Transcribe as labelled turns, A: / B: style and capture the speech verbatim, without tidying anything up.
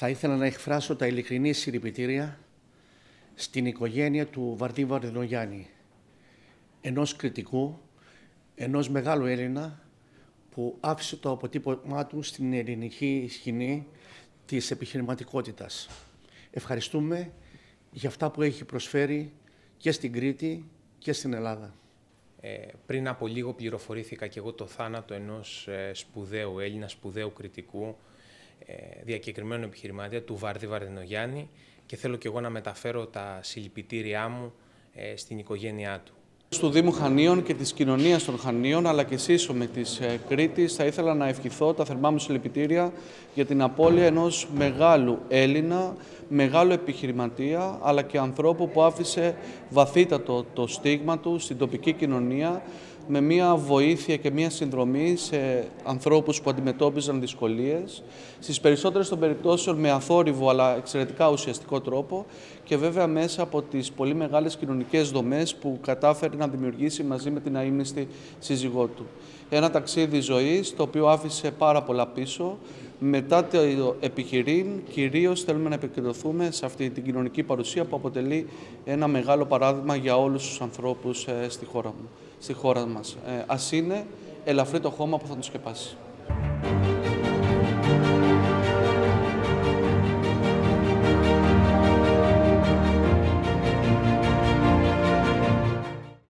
A: Θα ήθελα να εκφράσω τα ειλικρινή συλληπιτήρια στην οικογένεια του Βαρδί Βαρδινογιάννη, ενός κριτικού, ενός μεγάλου Έλληνα που άφησε το αποτύπωμά του στην ελληνική σκηνή της επιχειρηματικότητας. Ευχαριστούμε για αυτά που έχει προσφέρει και στην Κρήτη και στην Ελλάδα.
B: Ε, πριν από λίγο πληροφορήθηκα και εγώ το θάνατο ενός ε, σπουδαίου Έλληνα, σπουδαίου κριτικού, ε, διακεκριμένου επιχειρηματία, του Βαρδί Βαρδινογιάννη, και θέλω και εγώ να μεταφέρω τα συλληπιτήριά μου ε, στην οικογένειά του.
C: Του Δήμου Χανίων και της κοινωνίας των Χανίων, αλλά και σύσσωμη της Κρήτης, θα ήθελα να ευχηθώ τα θερμά μου συλληπιτήρια για την απώλεια ενός μεγάλου Έλληνα, μεγάλου επιχειρηματία, αλλά και ανθρώπου που άφησε βαθύτατο το στίγμα του στην τοπική κοινωνία, με μια βοήθεια και μια συνδρομή σε ανθρώπους που αντιμετώπιζαν δυσκολίες, στις περισσότερες των περιπτώσεων με αθόρυβο αλλά εξαιρετικά ουσιαστικό τρόπο, και βέβαια μέσα από τις πολύ μεγάλες κοινωνικές δομές που κατάφερε να δημιουργήσει μαζί με την αείμνηστη σύζυγό του. Ένα ταξίδι ζωής το οποίο άφησε πάρα πολλά πίσω. Μετά το επιχειρήν, κυρίως θέλουμε να επικεντρωθούμε σε αυτή την κοινωνική παρουσία που αποτελεί ένα μεγάλο παράδειγμα για όλους τους ανθρώπους στη χώρα μου. Στη χώρα μας. Ε, ας είναι ελαφρύ το χώμα που θα τον σκεπάσει.